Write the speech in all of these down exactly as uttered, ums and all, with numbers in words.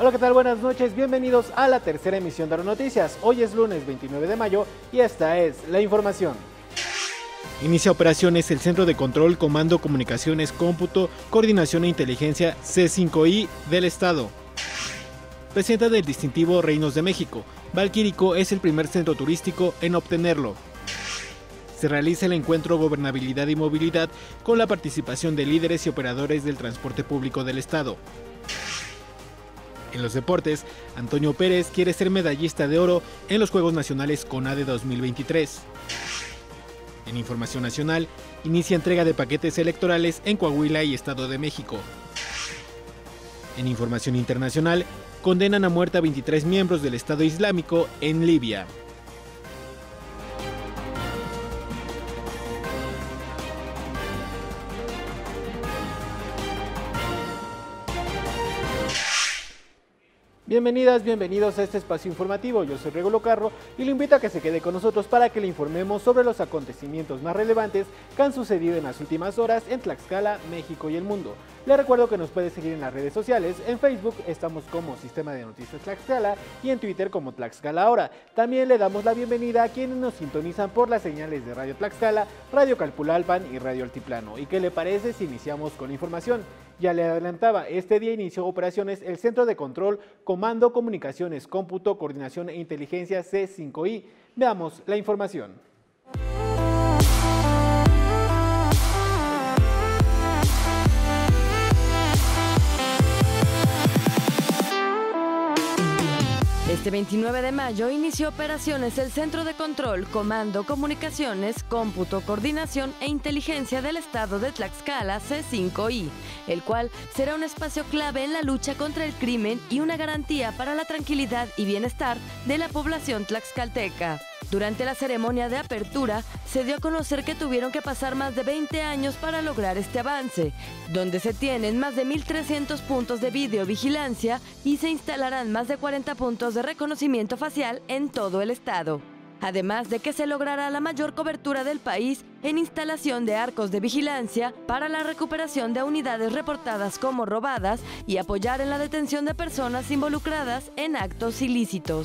Hola, ¿qué tal? Buenas noches, bienvenidos a la tercera emisión de Aeronoticias. Hoy es lunes veintinueve de mayo y esta es la información. Inicia operaciones el Centro de Control, Comando, Comunicaciones, Cómputo, Coordinación e Inteligencia C cinco I del Estado. Presidenta del distintivo Reinos de México, Valquírico es el primer centro turístico en obtenerlo. Se realiza el encuentro Gobernabilidad y Movilidad con la participación de líderes y operadores del transporte público del Estado. En los deportes, Antonio Pérez quiere ser medallista de oro en los Juegos Nacionales CONADE dos mil veintitrés. En información nacional, inicia entrega de paquetes electorales en Coahuila y Estado de México. En información internacional, condenan a muerte a veintitrés miembros del Estado Islámico en Libia. Bienvenidas, bienvenidos a este espacio informativo. Yo soy Regulo Carro y lo invito a que se quede con nosotros para que le informemos sobre los acontecimientos más relevantes que han sucedido en las últimas horas en Tlaxcala, México y el mundo. Les recuerdo que nos puede seguir en las redes sociales. En Facebook estamos como Sistema de Noticias Tlaxcala y en Twitter como Tlaxcala Ahora. También le damos la bienvenida a quienes nos sintonizan por las señales de Radio Tlaxcala, Radio Calpulalpan y Radio Altiplano. ¿Y qué le parece si iniciamos con la información? Ya le adelantaba, este día inició operaciones el Centro de Control, Comando, Comunicaciones, Cómputo, Coordinación e Inteligencia C cinco I. Veamos la información. Este veintinueve de mayo inició operaciones el Centro de Control, Comando, Comunicaciones, Cómputo, Coordinación e Inteligencia del Estado de Tlaxcala C cinco I, el cual será un espacio clave en la lucha contra el crimen y una garantía para la tranquilidad y bienestar de la población tlaxcalteca. Durante la ceremonia de apertura, se dio a conocer que tuvieron que pasar más de veinte años para lograr este avance, donde se tienen más de mil trescientos puntos de videovigilancia y se instalarán más de cuarenta puntos de reconocimiento facial en todo el estado. Además de que se logrará la mayor cobertura del país en instalación de arcos de vigilancia para la recuperación de unidades reportadas como robadas y apoyar en la detención de personas involucradas en actos ilícitos.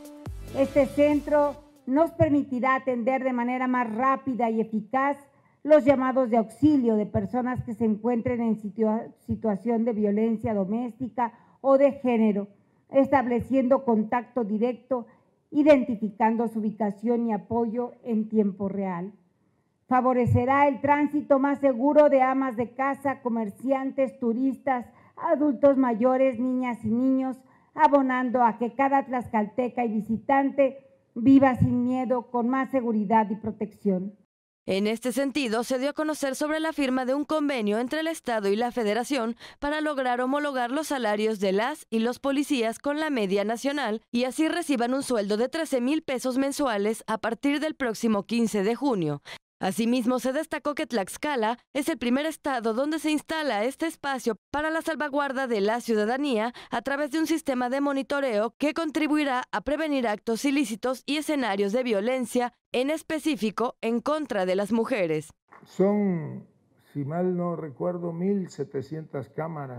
Este centro nos permitirá atender de manera más rápida y eficaz los llamados de auxilio de personas que se encuentren en situa- situación de violencia doméstica o de género, estableciendo contacto directo, identificando su ubicación y apoyo en tiempo real. Favorecerá el tránsito más seguro de amas de casa, comerciantes, turistas, adultos mayores, niñas y niños, abonando a que cada tlaxcalteca y visitante viva sin miedo, con más seguridad y protección. En este sentido, se dio a conocer sobre la firma de un convenio entre el Estado y la Federación para lograr homologar los salarios de las y los policías con la media nacional y así reciban un sueldo de trece mil pesos mensuales a partir del próximo quince de junio. Asimismo, se destacó que Tlaxcala es el primer estado donde se instala este espacio para la salvaguarda de la ciudadanía a través de un sistema de monitoreo que contribuirá a prevenir actos ilícitos y escenarios de violencia, en específico en contra de las mujeres. Son, si mal no recuerdo, mil setecientas cámaras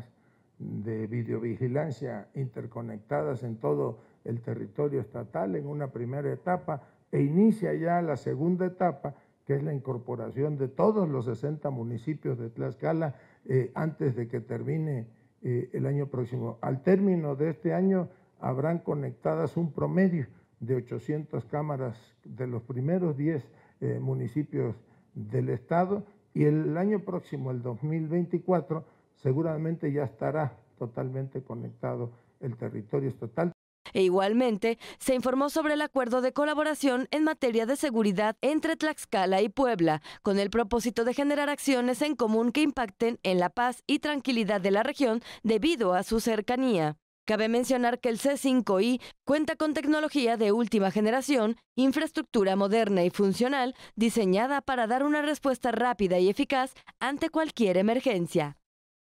de videovigilancia interconectadas en todo el territorio estatal en una primera etapa e inicia ya la segunda etapa, que es la incorporación de todos los sesenta municipios de Tlaxcala eh, antes de que termine eh, el año próximo. Al término de este año habrán conectadas un promedio de ochocientas cámaras de los primeros diez eh, municipios del estado y el año próximo, el dos mil veinticuatro, seguramente ya estará totalmente conectado el territorio estatal. E igualmente, se informó sobre el acuerdo de colaboración en materia de seguridad entre Tlaxcala y Puebla, con el propósito de generar acciones en común que impacten en la paz y tranquilidad de la región debido a su cercanía. Cabe mencionar que el C cinco I cuenta con tecnología de última generación, infraestructura moderna y funcional, diseñada para dar una respuesta rápida y eficaz ante cualquier emergencia.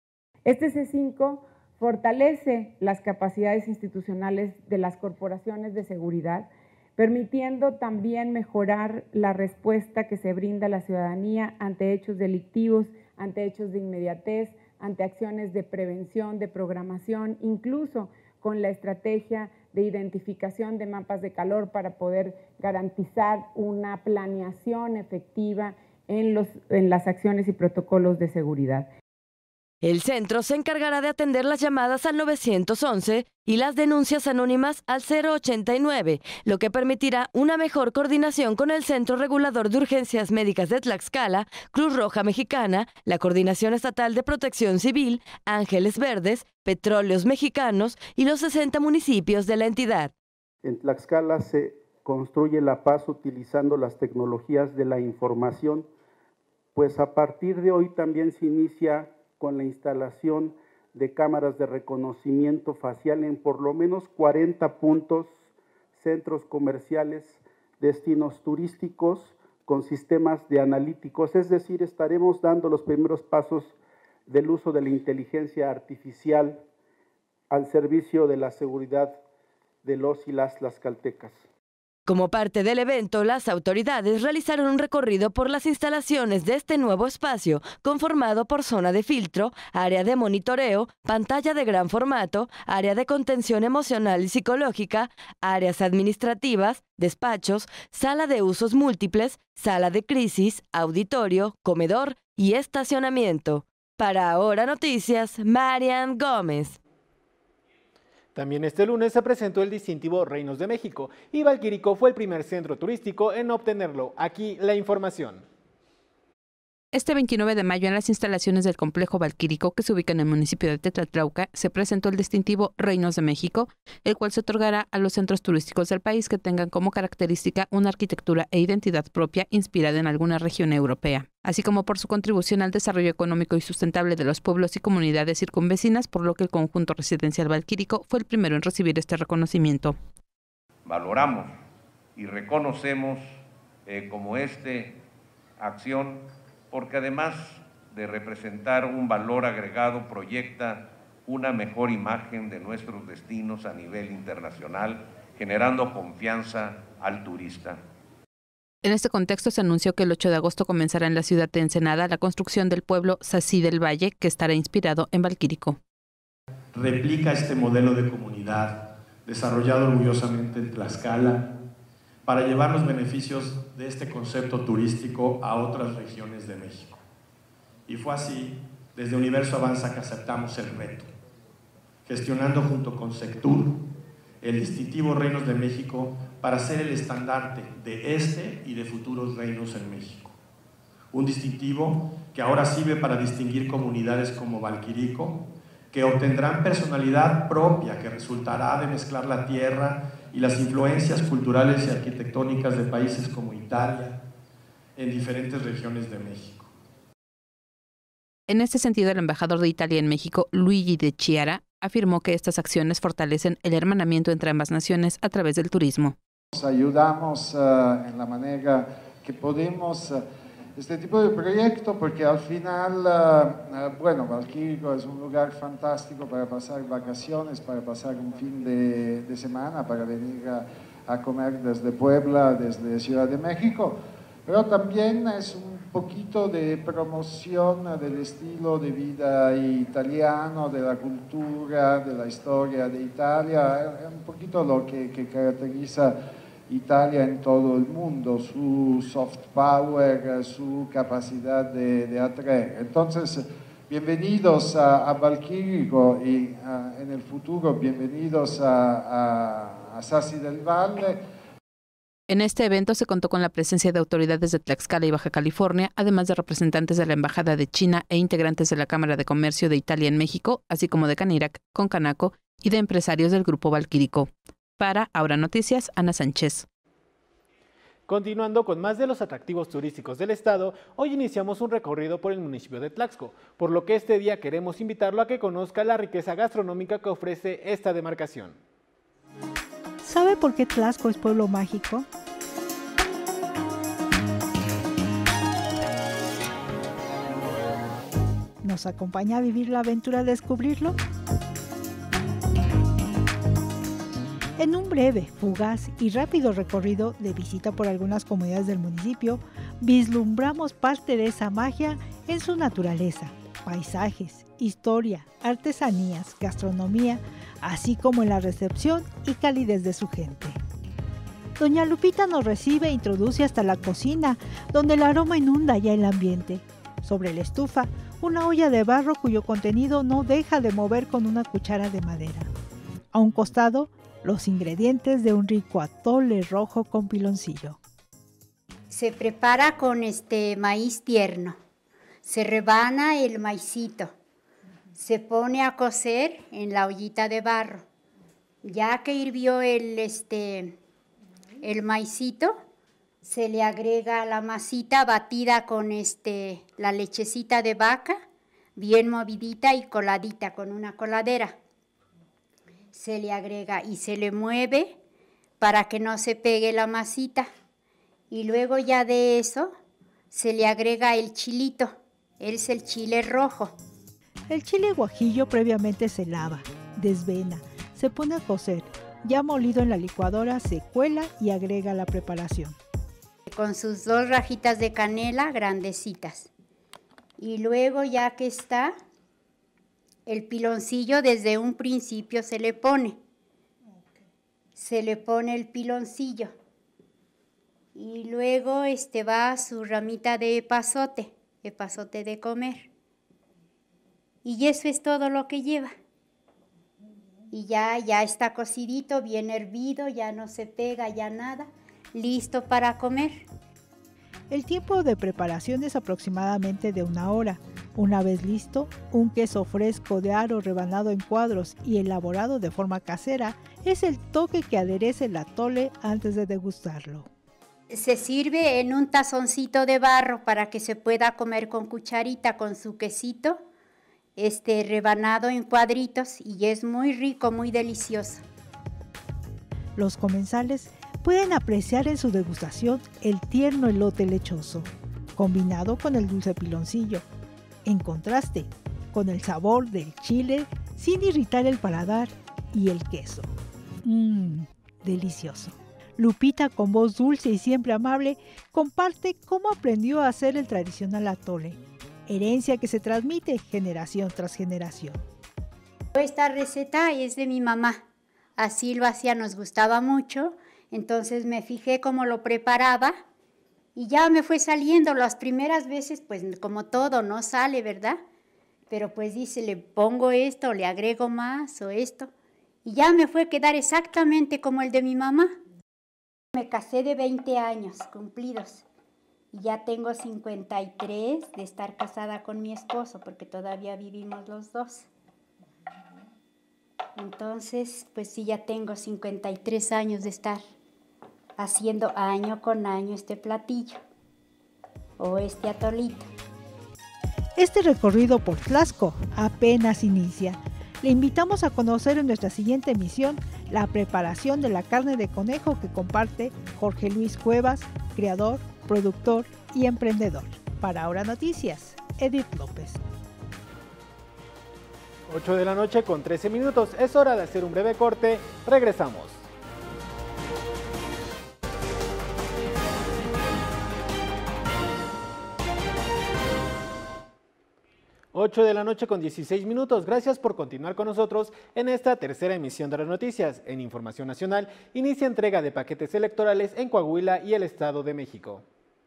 Este C cinco fortalece las capacidades institucionales de las corporaciones de seguridad, permitiendo también mejorar la respuesta que se brinda a la ciudadanía ante hechos delictivos, ante hechos de inmediatez, ante acciones de prevención, de programación, incluso con la estrategia de identificación de mapas de calor para poder garantizar una planeación efectiva en, los, en las acciones y protocolos de seguridad. El centro se encargará de atender las llamadas al nueve once y las denuncias anónimas al cero ochenta y nueve, lo que permitirá una mejor coordinación con el Centro Regulador de Urgencias Médicas de Tlaxcala, Cruz Roja Mexicana, la Coordinación Estatal de Protección Civil, Ángeles Verdes, Petróleos Mexicanos y los sesenta municipios de la entidad. En Tlaxcala se construye la paz utilizando las tecnologías de la información, pues a partir de hoy también se inicia con la instalación de cámaras de reconocimiento facial en por lo menos cuarenta puntos, centros comerciales, destinos turísticos con sistemas de analíticos, es decir, estaremos dando los primeros pasos del uso de la inteligencia artificial al servicio de la seguridad de los y las tlaxcaltecas. Como parte del evento, las autoridades realizaron un recorrido por las instalaciones de este nuevo espacio, conformado por zona de filtro, área de monitoreo, pantalla de gran formato, área de contención emocional y psicológica, áreas administrativas, despachos, sala de usos múltiples, sala de crisis, auditorio, comedor y estacionamiento. Para Ahora Noticias, Marian Gómez. También este lunes se presentó el distintivo Reinos de México y Valquírico fue el primer centro turístico en obtenerlo. Aquí la información. Este veintinueve de mayo, en las instalaciones del complejo Valquírico, que se ubica en el municipio de Tetlatlauca, se presentó el distintivo Reinos de México, el cual se otorgará a los centros turísticos del país que tengan como característica una arquitectura e identidad propia inspirada en alguna región europea, así como por su contribución al desarrollo económico y sustentable de los pueblos y comunidades circunvecinas, por lo que el conjunto residencial Valquírico fue el primero en recibir este reconocimiento. Valoramos y reconocemos eh, como este acción porque además de representar un valor agregado, proyecta una mejor imagen de nuestros destinos a nivel internacional, generando confianza al turista. En este contexto se anunció que el ocho de agosto comenzará en la ciudad de Ensenada la construcción del pueblo Sací del Valle, que estará inspirado en Valquírico. Replica este modelo de comunidad desarrollado orgullosamente en Tlaxcala, para llevar los beneficios de este concepto turístico a otras regiones de México. Y fue así, desde Universo Avanza, que aceptamos el reto, gestionando junto con Sectur el distintivo Reinos de México para ser el estandarte de este y de futuros reinos en México. Un distintivo que ahora sirve para distinguir comunidades como Valquírico, que obtendrán personalidad propia que resultará de mezclar la tierra y las influencias culturales y arquitectónicas de países como Italia en diferentes regiones de México. En este sentido, el embajador de Italia en México, Luigi De Chiara, afirmó que estas acciones fortalecen el hermanamiento entre ambas naciones a través del turismo. Nos ayudamos uh, en la manera que podemos uh, este tipo de proyecto, porque al final, uh, uh, bueno, Valquírico es un lugar fantástico para pasar vacaciones, para pasar un fin de, de semana, para venir a, a comer desde Puebla, desde Ciudad de México, pero también es un poquito de promoción del estilo de vida italiano, de la cultura, de la historia de Italia, es un poquito lo que, que caracteriza Italia en todo el mundo, su soft power, su capacidad de, de atraer. Entonces, bienvenidos a, a Valquírico y a, en el futuro, bienvenidos a, a, a Sací del Valle. En este evento se contó con la presencia de autoridades de Tlaxcala y Baja California, además de representantes de la Embajada de China e integrantes de la Cámara de Comercio de Italia en México, así como de Canirac, Concanaco y de empresarios del Grupo Valquírico. Para Ahora Noticias, Ana Sánchez. Continuando con más de los atractivos turísticos del estado, hoy iniciamos un recorrido por el municipio de Tlaxco, por lo que este día queremos invitarlo a que conozca la riqueza gastronómica que ofrece esta demarcación. ¿Sabe por qué Tlaxco es pueblo mágico? ¿Nos acompaña a vivir la aventura de descubrirlo? En un breve, fugaz y rápido recorrido de visita por algunas comunidades del municipio, vislumbramos parte de esa magia en su naturaleza, paisajes, historia, artesanías, gastronomía, así como en la recepción y calidez de su gente. Doña Lupita nos recibe e introduce hasta la cocina, donde el aroma inunda ya el ambiente. Sobre la estufa, una olla de barro cuyo contenido no deja de mover con una cuchara de madera. A un costado, los ingredientes de un rico atole rojo con piloncillo. Se prepara con este maíz tierno. Se rebana el maicito. Se pone a cocer en la ollita de barro. Ya que hirvió el, este, el maicito, se le agrega la masita batida con este, la lechecita de vaca, bien movidita y coladita con una coladera. Se le agrega y se le mueve para que no se pegue la masita. Y luego ya de eso se le agrega el chilito, es el chile rojo. El chile guajillo previamente se lava, desvena, se pone a cocer, ya molido en la licuadora se cuela y agrega la preparación. Con sus dos rajitas de canela grandecitas. Y luego ya que está, el piloncillo desde un principio se le pone. Se le pone el piloncillo. Y luego este va su ramita de epazote, epazote de comer. Y eso es todo lo que lleva. Y ya, ya está cocidito, bien hervido, ya no se pega, ya nada. Listo para comer. El tiempo de preparación es aproximadamente de una hora. Una vez listo, un queso fresco de aro rebanado en cuadros y elaborado de forma casera es el toque que adereza el atole antes de degustarlo. Se sirve en un tazoncito de barro para que se pueda comer con cucharita con su quesito este, rebanado en cuadritos y es muy rico, muy delicioso. Los comensales pueden apreciar en su degustación el tierno elote lechoso, combinado con el dulce piloncillo, en contraste con el sabor del chile sin irritar el paladar y el queso. Mmm, delicioso. Lupita, con voz dulce y siempre amable, comparte cómo aprendió a hacer el tradicional atole, herencia que se transmite generación tras generación. Esta receta es de mi mamá, así lo hacía, nos gustaba mucho. Entonces me fijé cómo lo preparaba y ya me fue saliendo. Las primeras veces, pues como todo, no sale, ¿verdad? Pero pues dice, le pongo esto, le agrego más o esto. Y ya me fue a quedar exactamente como el de mi mamá. Me casé de veinte años cumplidos y ya tengo cincuenta y tres de estar casada con mi esposo porque todavía vivimos los dos. Entonces, pues sí, ya tengo cincuenta y tres años de estar haciendo año con año este platillo o este atolito. Este recorrido por Tlaxco apenas inicia. Le invitamos a conocer en nuestra siguiente emisión la preparación de la carne de conejo que comparte Jorge Luis Cuevas, creador, productor y emprendedor. Para Ahora Noticias, Edith López. ocho de la noche con trece minutos, es hora de hacer un breve corte, regresamos. ocho de la noche con dieciséis minutos. Gracias por continuar con nosotros en esta tercera emisión de las noticias. En Información Nacional, inicia entrega de paquetes electorales en Coahuila y el Estado de México.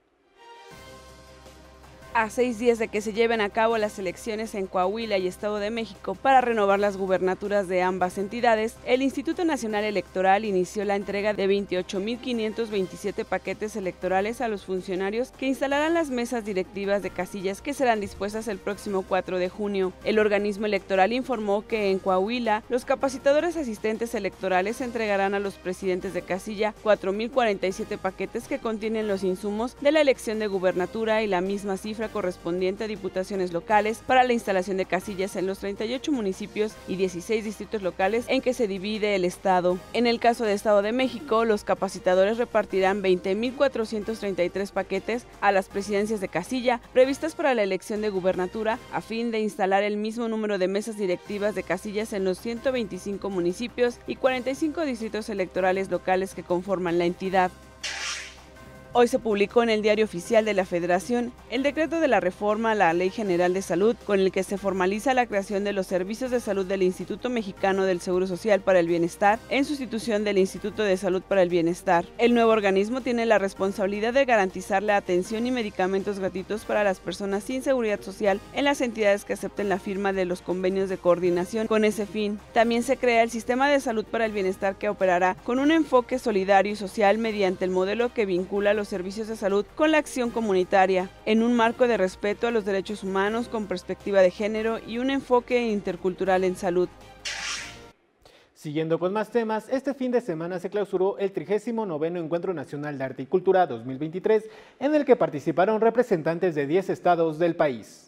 A seis días de que se lleven a cabo las elecciones en Coahuila y Estado de México para renovar las gubernaturas de ambas entidades, el Instituto Nacional Electoral inició la entrega de veintiocho mil quinientos veintisiete paquetes electorales a los funcionarios que instalarán las mesas directivas de casillas que serán dispuestas el próximo cuatro de junio. El organismo electoral informó que en Coahuila los capacitadores asistentes electorales entregarán a los presidentes de casilla cuatro mil cuarenta y siete paquetes que contienen los insumos de la elección de gubernatura y la misma cifra correspondiente a diputaciones locales para la instalación de casillas en los treinta y ocho municipios y dieciséis distritos locales en que se divide el estado. En el caso de Estado de México, los capacitadores repartirán veinte mil cuatrocientos treinta y tres paquetes a las presidencias de casilla previstas para la elección de gubernatura a fin de instalar el mismo número de mesas directivas de casillas en los ciento veinticinco municipios y cuarenta y cinco distritos electorales locales que conforman la entidad. Hoy se publicó en el Diario Oficial de la Federación el decreto de la reforma a la Ley General de Salud, con el que se formaliza la creación de los servicios de salud del Instituto Mexicano del Seguro Social para el Bienestar, en sustitución del Instituto de Salud para el Bienestar. El nuevo organismo tiene la responsabilidad de garantizar la atención y medicamentos gratuitos para las personas sin seguridad social en las entidades que acepten la firma de los convenios de coordinación con ese fin. También se crea el Sistema de Salud para el Bienestar, que operará con un enfoque solidario y social mediante el modelo que vincula los servicios de salud con la acción comunitaria, en un marco de respeto a los derechos humanos con perspectiva de género y un enfoque intercultural en salud. Siguiendo con más temas, este fin de semana se clausuró el trigésimo noveno Encuentro Nacional de Arte y Cultura dos mil veintitrés, en el que participaron representantes de diez estados del país.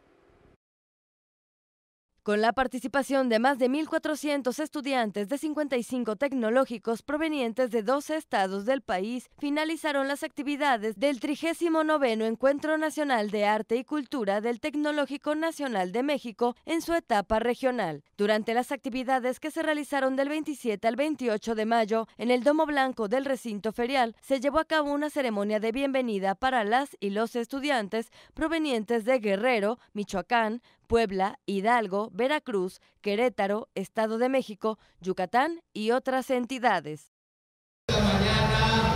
Con la participación de más de mil cuatrocientos estudiantes de cincuenta y cinco tecnológicos provenientes de doce estados del país, finalizaron las actividades del trigésimo noveno Encuentro Nacional de Arte y Cultura del Tecnológico Nacional de México en su etapa regional. Durante las actividades que se realizaron del veintisiete al veintiocho de mayo en el Domo Blanco del recinto ferial, se llevó a cabo una ceremonia de bienvenida para las y los estudiantes provenientes de Guerrero, Michoacán, Puebla, Hidalgo, Veracruz, Querétaro, Estado de México, Yucatán y otras entidades. Esta mañana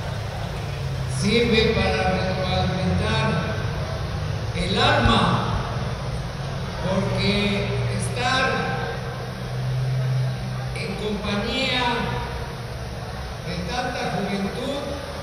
sirve para retroalimentar el alma, porque estar en compañía de tanta juventud,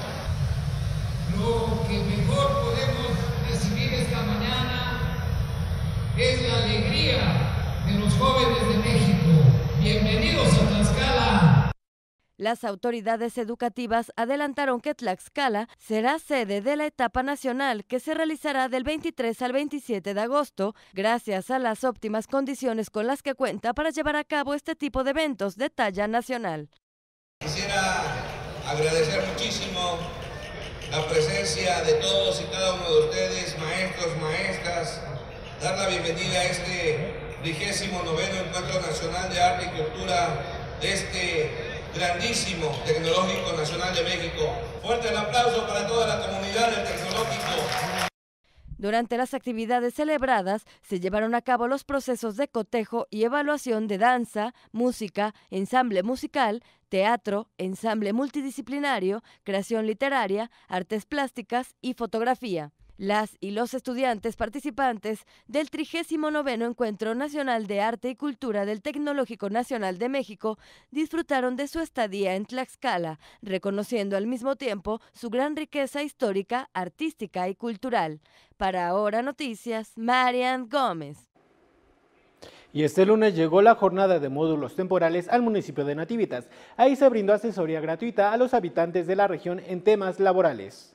lo que mejor podemos recibir esta mañana es la alegría de los jóvenes de México. Bienvenidos a Tlaxcala. Las autoridades educativas adelantaron que Tlaxcala será sede de la etapa nacional, que se realizará del veintitrés al veintisiete de agosto, gracias a las óptimas condiciones con las que cuenta para llevar a cabo este tipo de eventos de talla nacional. Quisiera agradecer muchísimo la presencia de todos y cada uno de ustedes, maestros, maestras, dar la bienvenida a este vigésimo noveno Encuentro Nacional de Arte y Cultura de este grandísimo Tecnológico Nacional de México. Fuerte el aplauso para toda la comunidad del Tecnológico. Durante las actividades celebradas se llevaron a cabo los procesos de cotejo y evaluación de danza, música, ensamble musical, teatro, ensamble multidisciplinario, creación literaria, artes plásticas y fotografía. Las y los estudiantes participantes del trigésimo noveno Encuentro Nacional de Arte y Cultura del Tecnológico Nacional de México disfrutaron de su estadía en Tlaxcala, reconociendo al mismo tiempo su gran riqueza histórica, artística y cultural. Para Ahora Noticias, Marian Gómez. Y este lunes llegó la jornada de módulos temporales al municipio de Nativitas. Ahí se brindó asesoría gratuita a los habitantes de la región en temas laborales.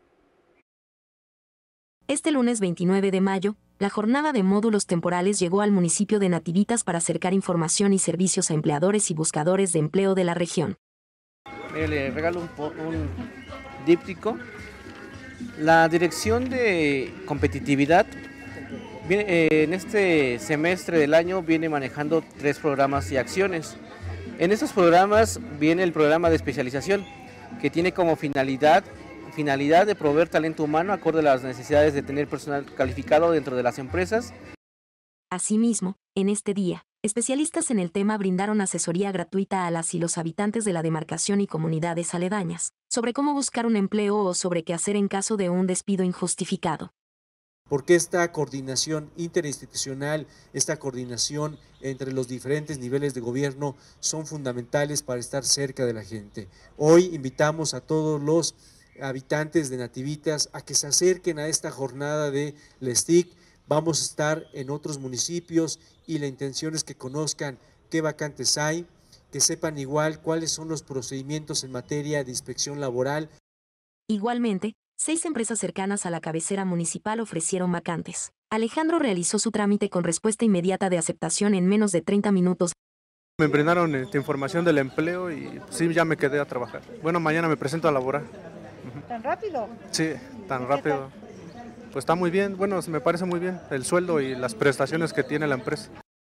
Este lunes veintinueve de mayo, la jornada de módulos temporales llegó al municipio de Nativitas para acercar información y servicios a empleadores y buscadores de empleo de la región. Le regalo un, un díptico. La Dirección de Competitividad viene, eh, en este semestre del año viene manejando tres programas y acciones. En estos programas viene el programa de especialización, que tiene como finalidad finalidad de proveer talento humano acorde a las necesidades de tener personal calificado dentro de las empresas. Asimismo, en este día, especialistas en el tema brindaron asesoría gratuita a las y los habitantes de la demarcación y comunidades aledañas, sobre cómo buscar un empleo o sobre qué hacer en caso de un despido injustificado. Porque esta coordinación interinstitucional, esta coordinación entre los diferentes niveles de gobierno son fundamentales para estar cerca de la gente. Hoy invitamos a todos los habitantes de Nativitas a que se acerquen a esta jornada de la S T I C. Vamos a estar en otros municipios y la intención es que conozcan qué vacantes hay, que sepan igual cuáles son los procedimientos en materia de inspección laboral. Igualmente, seis empresas cercanas a la cabecera municipal ofrecieron vacantes. Alejandro realizó su trámite con respuesta inmediata de aceptación en menos de treinta minutos. Me brindaron esta información del empleo y sí, ya me quedé a trabajar. Bueno, mañana me presento a laborar. ¿Tan rápido? Sí, tan rápido. Pues está muy bien, bueno, me parece muy bien el sueldo y las prestaciones que tiene la empresa.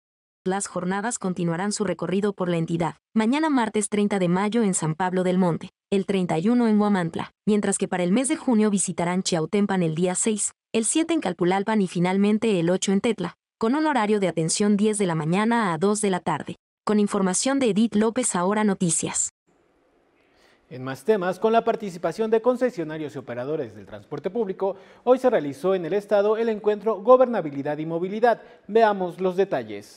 Las jornadas continuarán su recorrido por la entidad. Mañana martes treinta de mayo en San Pablo del Monte, el treinta y uno en Huamantla, mientras que para el mes de junio visitarán Chiautempan el día seis, el siete en Calpulalpan y finalmente el ocho en Tetla, con un horario de atención diez de la mañana a dos de la tarde. Con información de Edith López, Ahora Noticias. En más temas, con la participación de concesionarios y operadores del transporte público, hoy se realizó en el Estado el encuentro Gobernabilidad y Movilidad. Veamos los detalles.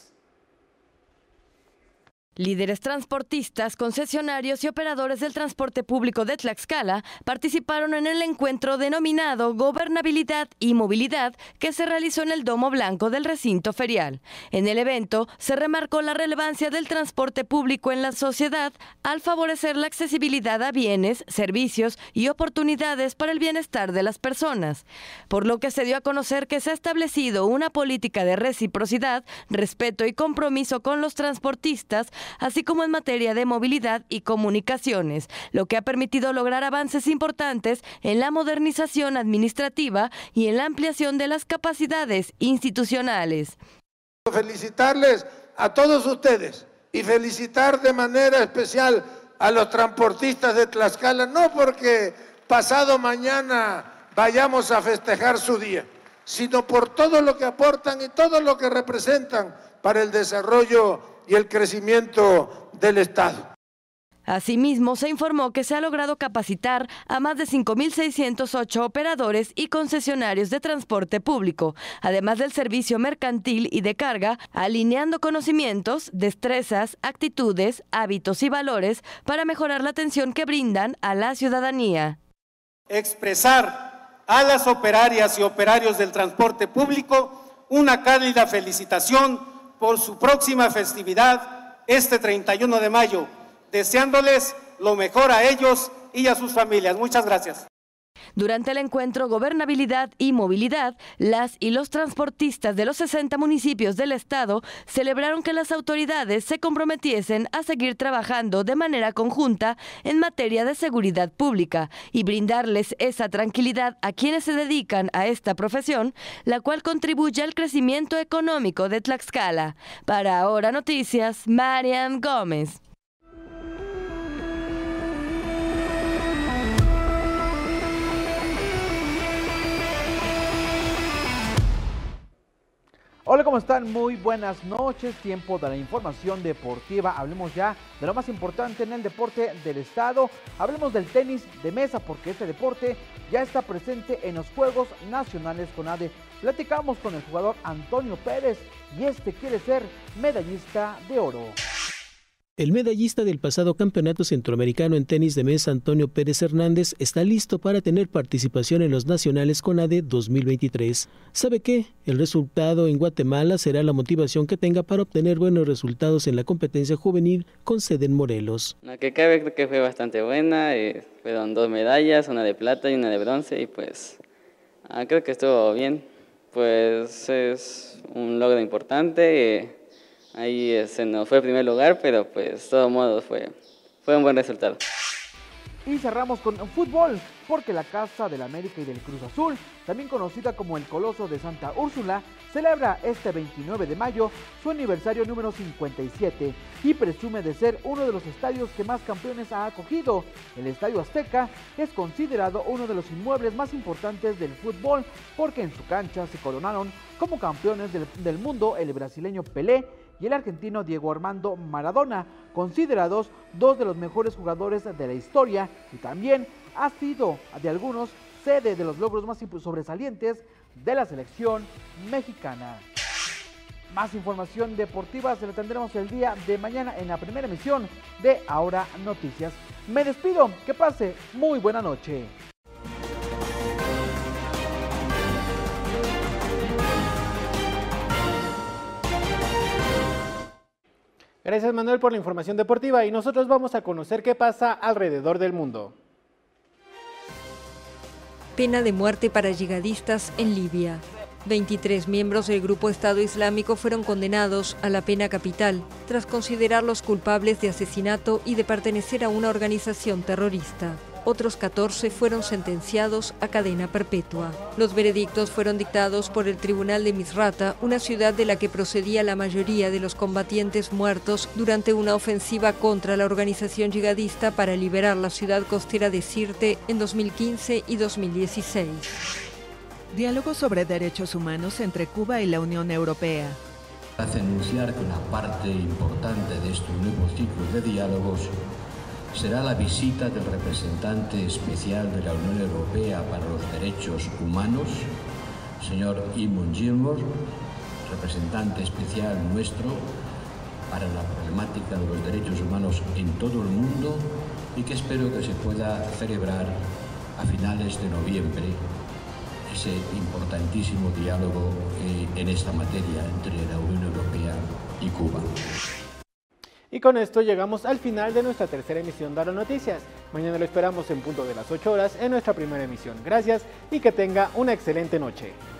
Líderes transportistas, concesionarios y operadores del transporte público de Tlaxcala participaron en el encuentro denominado Gobernabilidad y Movilidad que se realizó en el Domo Blanco del recinto ferial. En el evento se remarcó la relevancia del transporte público en la sociedad al favorecer la accesibilidad a bienes, servicios y oportunidades para el bienestar de las personas, por lo que se dio a conocer que se ha establecido una política de reciprocidad, respeto y compromiso con los transportistas, así como en materia de movilidad y comunicaciones, lo que ha permitido lograr avances importantes en la modernización administrativa y en la ampliación de las capacidades institucionales. Felicitarles a todos ustedes y felicitar de manera especial a los transportistas de Tlaxcala, no porque pasado mañana vayamos a festejar su día, sino por todo lo que aportan y todo lo que representan para el desarrollo y el crecimiento del Estado. Asimismo, se informó que se ha logrado capacitar a más de cinco mil seiscientos ocho operadores y concesionarios de transporte público, además del servicio mercantil y de carga, alineando conocimientos, destrezas, actitudes, hábitos y valores para mejorar la atención que brindan a la ciudadanía. Expresar a las operarias y operarios del transporte público una cálida felicitación por su próxima festividad este treinta y uno de mayo, deseándoles lo mejor a ellos y a sus familias. Muchas gracias. Durante el encuentro Gobernabilidad y Movilidad, las y los transportistas de los sesenta municipios del estado celebraron que las autoridades se comprometiesen a seguir trabajando de manera conjunta en materia de seguridad pública y brindarles esa tranquilidad a quienes se dedican a esta profesión, la cual contribuye al crecimiento económico de Tlaxcala. Para Ahora Noticias, Marian Gómez. Hola, ¿cómo están? Muy buenas noches, tiempo de la información deportiva. Hablemos ya de lo más importante en el deporte del estado. Hablemos del tenis de mesa porque este deporte ya está presente en los Juegos Nacionales CONADE. Platicamos con el jugador Antonio Pérez y este quiere ser medallista de oro. El medallista del pasado Campeonato Centroamericano en tenis de mesa, Antonio Pérez Hernández, está listo para tener participación en los Nacionales CONADE dos mil veintitrés. ¿Sabe qué? El resultado en Guatemala será la motivación que tenga para obtener buenos resultados en la competencia juvenil con sede en Morelos. La que cabe creo que fue bastante buena, eh, fueron dos medallas, una de plata y una de bronce, y pues ah, creo que estuvo bien. Pues es un logro importante. Eh, Ahí se nos fue el primer lugar, pero pues de todos modos fue, fue un buen resultado. Y cerramos con fútbol, porque la Casa del América y del Cruz Azul, también conocida como el Coloso de Santa Úrsula, celebra este veintinueve de mayo su aniversario número cincuenta y siete y presume de ser uno de los estadios que más campeones ha acogido. El Estadio Azteca es considerado uno de los inmuebles más importantes del fútbol, porque en su cancha se coronaron como campeones del, del mundo el brasileño Pelé y el argentino Diego Armando Maradona, considerados dos de los mejores jugadores de la historia, y también ha sido de algunos sede de los logros más sobresalientes de la selección mexicana. Más información deportiva se la tendremos el día de mañana en la primera emisión de Ahora Noticias. Me despido, que pase muy buena noche. Gracias, Manuel, por la información deportiva, y nosotros vamos a conocer qué pasa alrededor del mundo. Pena de muerte para yihadistas en Libia. veintitrés miembros del grupo Estado Islámico fueron condenados a la pena capital tras considerarlos culpables de asesinato y de pertenecer a una organización terrorista. otros catorce fueron sentenciados a cadena perpetua. Los veredictos fueron dictados por el Tribunal de Misrata, una ciudad de la que procedía la mayoría de los combatientes muertos durante una ofensiva contra la organización yihadista para liberar la ciudad costera de Sirte en dos mil quince y dos mil dieciséis. Diálogo sobre derechos humanos entre Cuba y la Unión Europea. Hace anunciar que una parte importante de este nuevo ciclo de diálogos será la visita del representante especial de la Unión Europea para los Derechos Humanos, señor Eamon Gilmore, representante especial nuestro para la problemática de los derechos humanos en todo el mundo y que espero que se pueda celebrar a finales de noviembre ese importantísimo diálogo eh, en esta materia entre la Unión Europea y Cuba. Y con esto llegamos al final de nuestra tercera emisión de Ahora Noticias. Mañana lo esperamos en punto de las ocho horas en nuestra primera emisión. Gracias y que tenga una excelente noche.